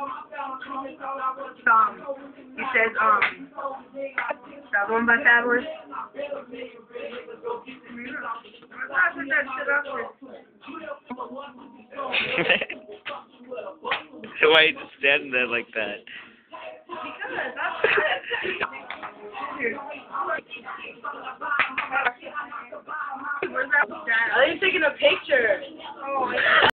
He says, that one by Fabulous. I put that shit up there. Why are you just standing there like that? Where's that? I think taking a picture. Oh,